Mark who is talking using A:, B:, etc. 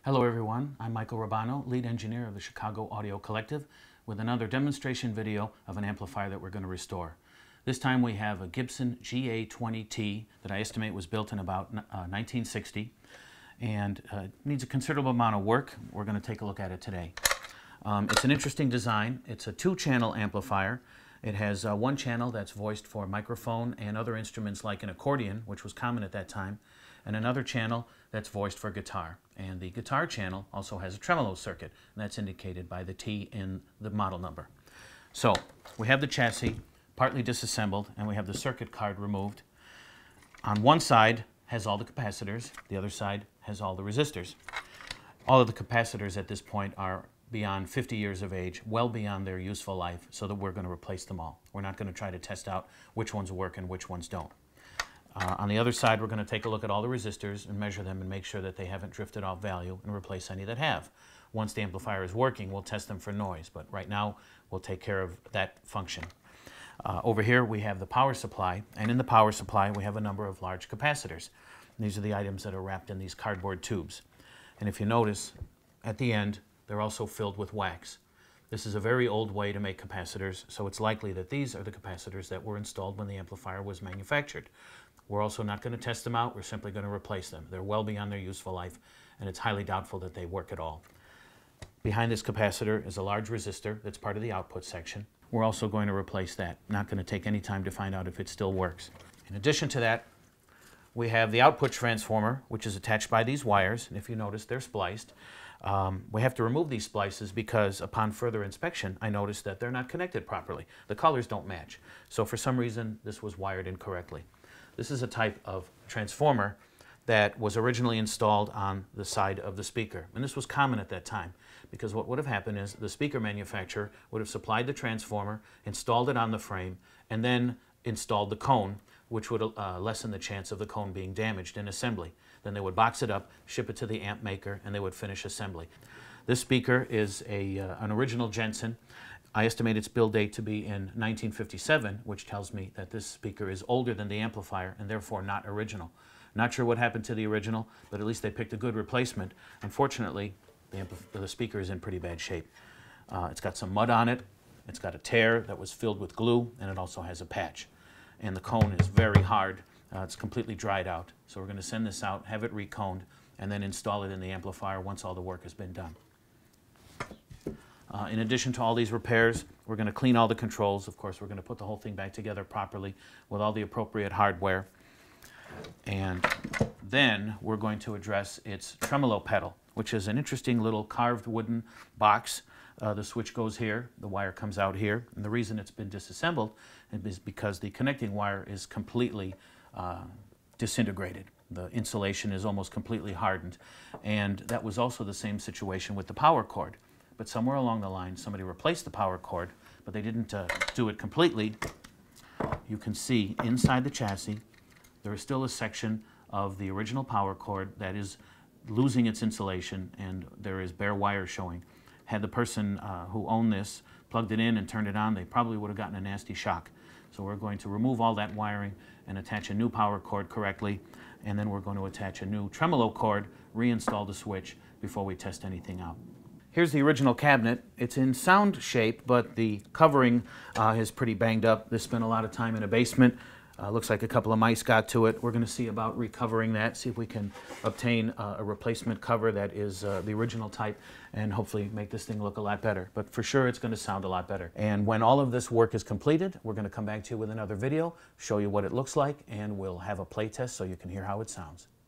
A: Hello everyone, I'm Michael Rabano, lead engineer of the Chicago Audio Collective, with another demonstration video of an amplifier that we're going to restore. This time we have a Gibson GA-20T that I estimate was built in about 1960 and needs a considerable amount of work. We're going to take a look at it today. It's an interesting design. It's a two-channel amplifier. It has one channel that's voiced for microphone and other instruments like an accordion, which was common at that time, and another channel that's voiced for guitar. And the guitar channel also has a tremolo circuit, and that's indicated by the T in the model number. So we have the chassis partly disassembled, and we have the circuit card removed. On one side has all the capacitors, the other side has all the resistors. All of the capacitors at this point are beyond 50 years of age, well beyond their useful life, so that we're going to replace them all. We're not going to try to test out which ones work and which ones don't. On the other side, we're going to take a look at all the resistors and measure them and make sure that they haven't drifted off value and replace any that have. Once the amplifier is working, we'll test them for noise, but right now we'll take care of that function. Over here we have the power supply, and in the power supply we have a number of large capacitors. These are the items that are wrapped in these cardboard tubes. And if you notice, at the end, they're also filled with wax. This is a very old way to make capacitors, so it's likely that these are the capacitors that were installed when the amplifier was manufactured. We're also not going to test them out, we're simply going to replace them. They're well beyond their useful life, and it's highly doubtful that they work at all. Behind this capacitor is a large resistor that's part of the output section. We're also going to replace that. Not going to take any time to find out if it still works. In addition to that, we have the output transformer, which is attached by these wires, and if you notice, they're spliced. We have to remove these splices because upon further inspection, I noticed that they're not connected properly. The colors don't match. So for some reason, this was wired incorrectly. This is a type of transformer that was originally installed on the side of the speaker. And this was common at that time because what would have happened is the speaker manufacturer would have supplied the transformer, installed it on the frame, and then installed the cone, which would lessen the chance of the cone being damaged in assembly. Then they would box it up, ship it to the amp maker, and they would finish assembly. This speaker is an original Jensen. I estimate its build date to be in 1957, which tells me that this speaker is older than the amplifier and therefore not original. Not sure what happened to the original, but at least they picked a good replacement. Unfortunately, the speaker is in pretty bad shape. It's got some mud on it, it's got a tear that was filled with glue, and it also has a patch. And the cone is very hard. It's completely dried out. So we're going to send this out, have it reconed, and then install it in the amplifier once all the work has been done. In addition to all these repairs, we're going to clean all the controls. Of course, we're going to put the whole thing back together properly with all the appropriate hardware. And then we're going to address its tremolo pedal, which is an interesting little carved wooden box. The switch goes here, the wire comes out here, and the reason it's been disassembled is because the connecting wire is completely disintegrated. The insulation is almost completely hardened, and that was also the same situation with the power cord. But somewhere along the line, somebody replaced the power cord, but they didn't do it completely. You can see inside the chassis, there is still a section of the original power cord that is losing its insulation, and there is bare wire showing. Had the person who owned this plugged it in and turned it on, they probably would have gotten a nasty shock. So we're going to remove all that wiring and attach a new power cord correctly, and then we're going to attach a new tremolo cord, reinstall the switch before we test anything out. Here's the original cabinet. It's in sound shape, but the covering is pretty banged up. This spent a lot of time in a basement. Looks like a couple of mice got to it. We're going to see about recovering that, see if we can obtain a replacement cover that is the original type, and hopefully make this thing look a lot better. But for sure, it's going to sound a lot better. And when all of this work is completed, we're going to come back to you with another video, show you what it looks like, and we'll have a play test so you can hear how it sounds.